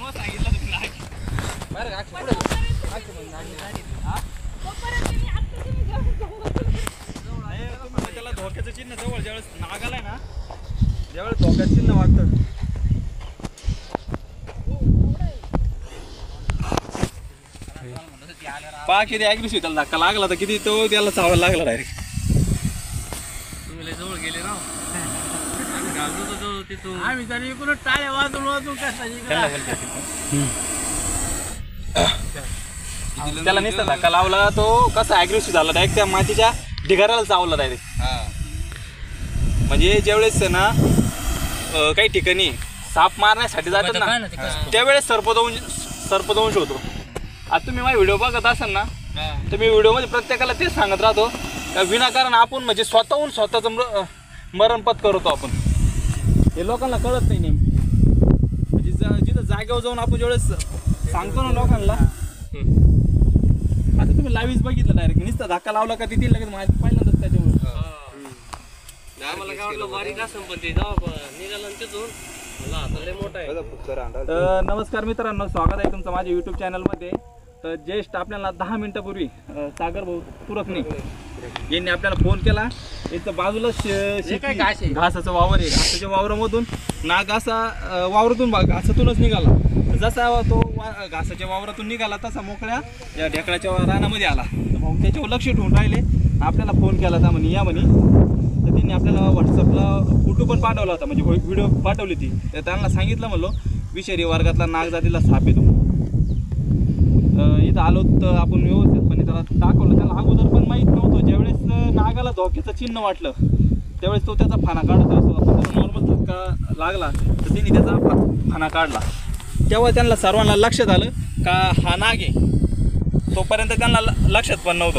त्याला धोक्याचं चिन्ह जवळ ज्यावेळेस नाग आलाय ना ज्यावेळेस धोक्याचं चिन्ह वाटतं पहा किती ॲग्रेसिव्ह त्याला धक्का लागला तर किती तो त्याला चावायला लागला डायरेक्ट. तुम्ही जवळ गेले ना आम्ही तरी इकडून टाळ्या वाजून वाजून त्याला नुसता धक्का लावला तो कसा ॲग्रेसिव्ह झाला डायरेक्ट त्या मातीच्या ढिगाऱ्याला चावला डायरेक्ट. म्हणजे ज्यावेळेस ना काही ठिकाणी साप मारण्यासाठी जातात ना त्यावेळेस सर्पदंश होतो. आता तुम्ही माझा व्हिडिओ बघत असाल ना तर मी व्हिडिओमध्ये प्रत्येकाला तेच सांगत राहतो का विनाकारण आपण म्हणजे स्वतःहून स्वतःचं मरण पत्करतो आपण. हे लोकांना कळत नाही नेमकी. म्हणजे जिथं जागेवर जाऊन आपण ज्यावेळेस सांगतो ना लोकांना आता तुम्ही लाईव्ह बघितलं डायरेक्ट नुसता धक्का लावला का तिथे लगेच माहिती पहिल्यांदाच त्याच्यावर आम्हाला काय वाटलं बारीक असं पण ते निघालं तिथून मोठा आहे. नमस्कार मित्रांनो, स्वागत आहे तुमचं माझ्या यूट्यूब चॅनलमध्ये. तर ज्येष्ठ आपल्याला 10 मिनिटापूर्वी सागर भाऊ तुरकणे यांनी आपल्याला फोन केला. इथं बाजूला घासाचं वावर आहे. घासाच्या वावरामधून नाग असा वावरातून घासातूनच निघाला. जसा तो घासाच्या वावरातून निघाला तसा मोकळ्या या ढेकळाच्या रानामध्ये आला. भाऊ त्याच्यावर लक्ष ठेवून राहिले. आपल्याला फोन केला होता म्हणे या म्हणे. तर त्यांनी आपल्याला व्हॉट्सअपला फोटो पण पाठवला होता, म्हणजे व्हिडिओ पाठवली ती. तर त्यांना सांगितलं म्हणलो विषारी वर्गातला नाग जातीला साप येतो. इथं आलो तर आपण व्यवस्थितपणे त्याला दाखवलं. त्याला अगोदर पण माहीत नव्हतं. ज्यावेळेस नागाला धोक्याचं चिन्ह वाटलं त्यावेळेस तो त्याचा फाना काढत असतो. आपण त्याला नॉर्मल धक्का लागला तर त्यांनी त्याचा फाना काढला. तेव्हा त्यांना सर्वांना लक्षात आलं का हा नाग आहे. तोपर्यंत त्यांना लक्षात पण नव्हतं.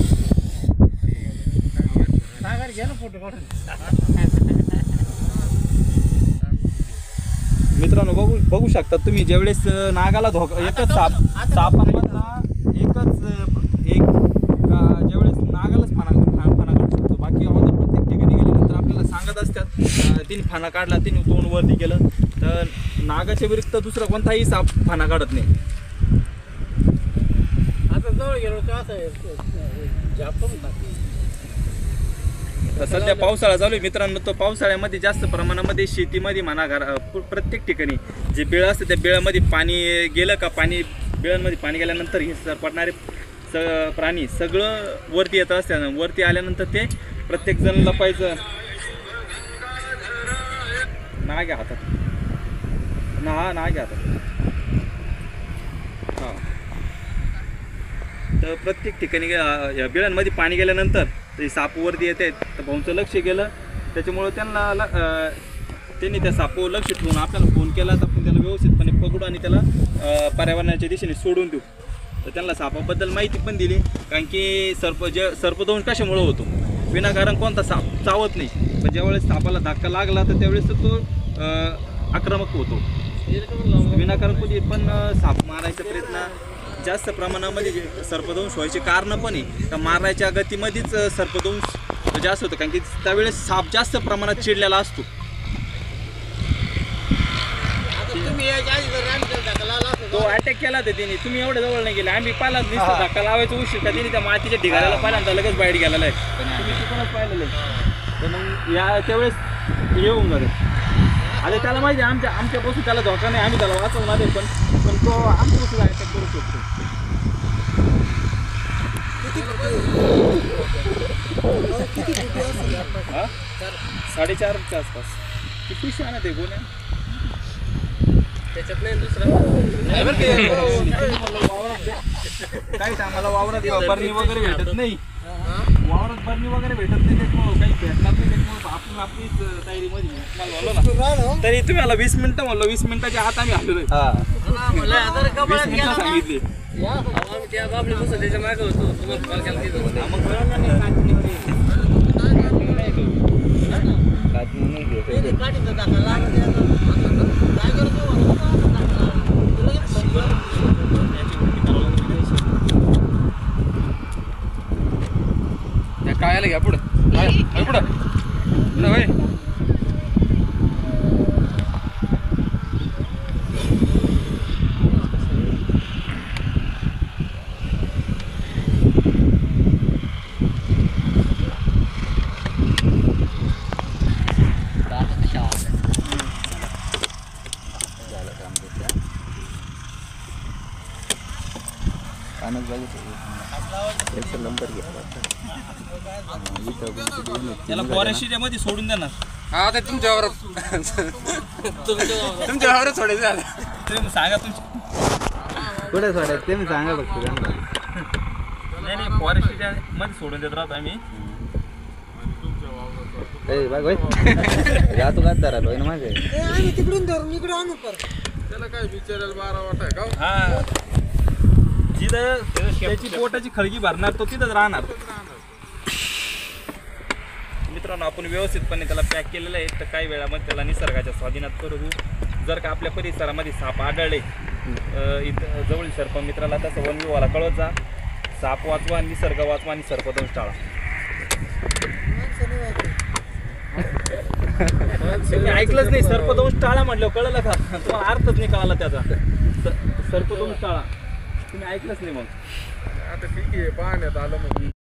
मित्रांनो बघू शकता तुम्ही ज्यावेळेस नागाला एकच सापांमधला ज्यावेळेस नागालाच फाना काढू शकतो. बाकी अगोदर प्रत्येक ठिकाणी गेल्यानंतर आपल्याला सांगत असतात तिने फाना काढला, तिने तोंड वरती केलं. तर नागाच्या व्यतिरिक्त दुसरा कोणताही साप फाना काढत नाही. आता जवळ गेलो तर असं सध्या पावसाळा चालू आहे मित्रांनो. तो पावसाळ्यामध्ये जास्त प्रमाणामध्ये शेतीमध्ये म्हणा प्रत्येक ठिकाणी जे बेळ असतं त्या बेळामध्ये पाणी गेलं का बेळांमध्ये पाणी गेल्यानंतर हे सरपटणारे प्राणी सगळं वरती येत असतात. वरती आल्यानंतर ते प्रत्येक जण लपायचं. नाग हातात नाग हातात. हां तर प्रत्येक ठिकाणी या बिळांमध्ये पाणी गेल्यानंतर ते सापवरती येत आहेत. तर भाऊंचं लक्ष गेलं त्याच्यामुळं त्यांनी त्या सापावर लक्ष ठेवून आपल्याला फोन केला. तर आपण त्याला व्यवस्थितपणे पकडू आणि त्याला पर्यावरणाच्या दिशेने सोडून देऊ. तर त्यांना सापाबद्दल माहिती पण दिली. कारण की सर्पदंश कशामुळं होतो. विनाकारण कोणता साप चावत नाही, पण ज्यावेळेस सापाला धक्का लागला तर त्यावेळेस तो आक्रमक होतो. विनाकारण कुठे पण साप मारायचा प्रयत्न जास्त प्रमाणामध्ये सर्पदंश व्हायचे कारण पण आहे. तर मारण्याच्या गतीमध्येच सर्पदंश जास्त होतं. कारण की त्यावेळेस साप जास्त प्रमाणात चिडलेला असतो. तो अटॅक केला तर त्याने. तुम्ही एवढ्या जवळ नाही गेले. आम्ही पाहिला नुसतं धक्का लावायचं उशीर का त्याने त्या मातीच्या ढिगाऱ्याला पहिल्यांदा लगेच बाहेर गेलेला आहे. तुम्ही तिकडूनच पाहिलेलं आहे. तर मग त्यावेळेस येऊन जाते. आता त्याला माहिती आहे आमच्यापासून त्याला धोका नाही. आम्ही त्याला वाचवणार आहे. पण तो आमच्यापासून अटॅक करू शकतो. 4.5च्या आसपास. किती शान आहे ते गोण्या त्याच्यात नाही दुसरं काही आम्हाला वावरात बरणी वगैरे भेटत नाही. वावरात बरणी वगैरे भेटत नाही. त्याच्यामुळं काही भेटणार नाही. त्याच्यामुळं आपण आपलीच तयारीमध्ये बोललो ना. तरी तुम्ही मला 20 मिनिटं म्हणलो. 20 मिनिटाच्या आत आम्ही आलेलो. 20 मिनिटं सांगितली. त्या बाबली बसून त्याच्या मागे होतो. तुम्हाला कॉल केला तिथं मग काय आलं घ्या पुढं पुढं होय. त्याला फॉरेस्टच्या मध्ये सोडून देणार. हा ते तुमच्यावर तुमच्यावर सोडायचं आता. तुम्ही सांगा तुमची. कुठे सोडायचं ते मी सांगा फक्त त्यांना. नाही फॉरेस्टच्या मध्ये सोडून देत राहतो आम्ही. ए बघ होय या तू गात धरायला होय ना माझे. आम्ही तिकडून धरून इकडे आणू परत. त्याला काय विचारायला 12 वाट आहे का? हा जिथं त्याची पोटाची खळगी भरणार तो तिथंच राहणार. मित्रांनो आपण व्यवस्थितपणे त्याला पॅक केलेलं आहे. तर काही वेळामध्ये त्याला निसर्गाच्या स्वाधीनात करू. जर का आपल्या परिसरामध्ये साप आढळले इथं जवळील सर्प मित्राला तसं वन विभागाला कळवत जा. साप वाचवा, निसर्ग वाचवा आणि सर्पदंश टाळा. तुम्ही ऐकलंच नाही सर्पदंश टाळा म्हटलं कळलं का? तुम्हाला अर्थच नाही कळाला त्याचा. सर्पदंश टाळा तुम्ही ऐकलंच नाही. मग आता ठीक आहे पाहण्यात आलं मग.